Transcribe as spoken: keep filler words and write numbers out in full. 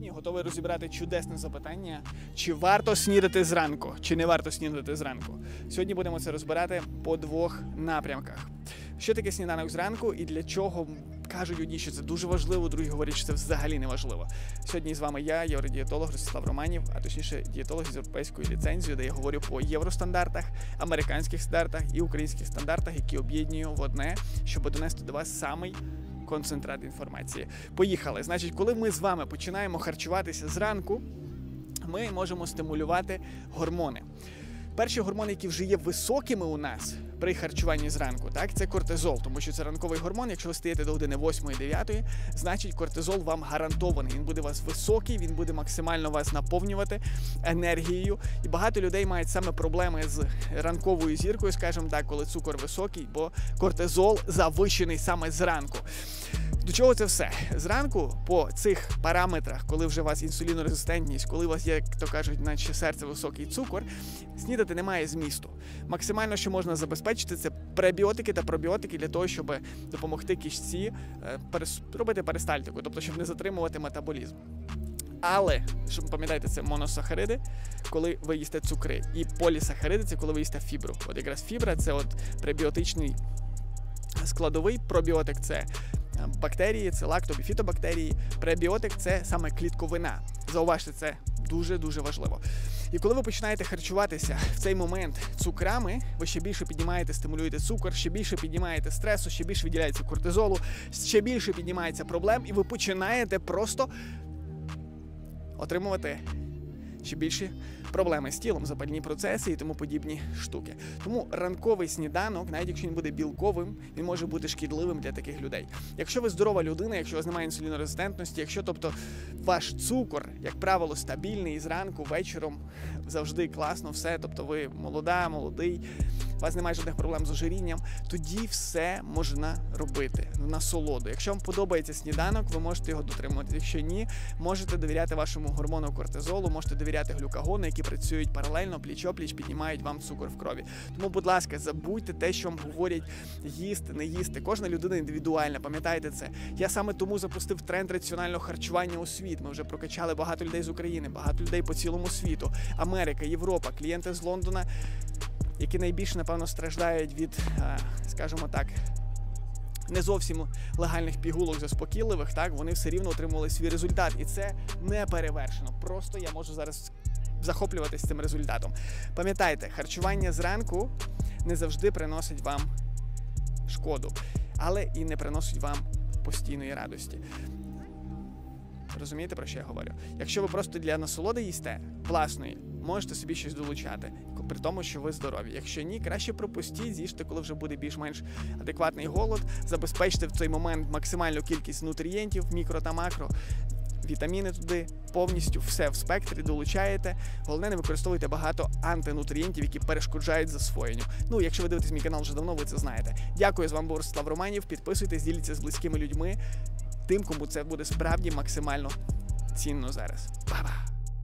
Сьогодні готовий розібрати чудесне запитання, чи варто снідати зранку, чи не варто снідати зранку. Сьогодні будемо це розбирати по двох напрямках. Що таке сніданок зранку і для чого кажуть одні, що це дуже важливо, другі говорять, що це взагалі не важливо. Сьогодні з вами я, євродієтолог Ростислав Романів, а точніше дієтолог з європейською ліцензією, де я говорю по євростандартах, американських стандартах і українських стандартах, які об'єдную в одне, щоб донести до вас самий концентрат інформації. Поїхали. Значить, коли ми з вами починаємо харчуватися зранку, ми можемо стимулювати гормони. Перші гормони, які вже є високими у нас при харчуванні зранку, так, це кортизол, тому що це ранковий гормон. Якщо ви стаєте до години восьмої-дев'ятої, значить кортизол вам гарантований. Він буде у вас високий, він буде максимально вас наповнювати енергією. І багато людей мають саме проблеми з ранковою зіркою, скажімо так, коли цукор високий, бо кортизол завищений саме зранку. До чого це все? Зранку по цих параметрах, коли вже у вас інсулінорезистентність, коли у вас є, як то кажуть, наче серце високий цукор, снідати немає змісту. Максимально, що можна забезпечити, це пребіотики та пробіотики для того, щоб допомогти кишці робити перистальтику, тобто, щоб не затримувати метаболізм. Але, щоб пам'ятайте, це моносахариди, коли ви їсте цукри, і полісахариди – це коли ви їсте фібру. От якраз фібра – це от пребіотичний складовий, пробіотик – це бактерії, це лактобіфітобактерії, пребіотик – це саме клітковина. Зауважте, це дуже-дуже важливо. І коли ви починаєте харчуватися в цей момент цукрами, ви ще більше піднімаєте, стимулюєте цукор, ще більше піднімаєте стресу, ще більше виділяється кортизолу, ще більше піднімається проблем, і ви починаєте просто отримувати ще більші проблеми з тілом, запальні процеси і тому подібні штуки. Тому ранковий сніданок, навіть якщо він буде білковим, він може бути шкідливим для таких людей. Якщо ви здорова людина, якщо у вас немає інсулінорезистентності, якщо, тобто, ваш цукор, як правило, стабільний і зранку, вечором завжди класно все, тобто ви молода, молодий, у вас немає жодних проблем з ожирінням, тоді все можна робити в насолоду. Якщо вам подобається сніданок, ви можете його дотримувати. Якщо ні, можете довіряти вашому гормону кортизолу, можете довіряти глюкагону, які працюють паралельно, пліч-опліч, піднімають вам цукор в крові. Тому, будь ласка, забудьте те, що вам говорять їсти, не їсти. Кожна людина індивідуальна, пам'ятайте це. Я саме тому запустив тренд раціонального харчування у світ. Ми вже прокачали багато людей з України, багато людей по цілому світу. Америка, Європа, клієнти з Лондона, які найбільше, напевно, страждають від, скажімо так, не зовсім легальних пігулок заспокійливих, так, вони все рівно отримували свій результат. І це не перевершено. Просто я можу зараз захоплюватися цим результатом. Пам'ятайте, харчування зранку не завжди приносить вам шкоду, але і не приносить вам постійної радості. Розумієте, про що я говорю? Якщо ви просто для насолоди їсте власної, можете собі щось долучати, при тому, що ви здорові. Якщо ні, краще пропустіть, з'їжте, коли вже буде більш-менш адекватний голод, забезпечте в цей момент максимальну кількість нутрієнтів, мікро та макро, вітаміни туди, повністю все в спектрі долучаєте. Головне, не використовуйте багато антинутрієнтів, які перешкоджають засвоєнню. Ну, якщо ви дивитесь мій канал вже давно, ви це знаєте. Дякую, з вами був Ростислав Романів. Підписуйтесь, діліться з близькими людьми, тим, кому це буде справді максимально цінно зараз. Па-па!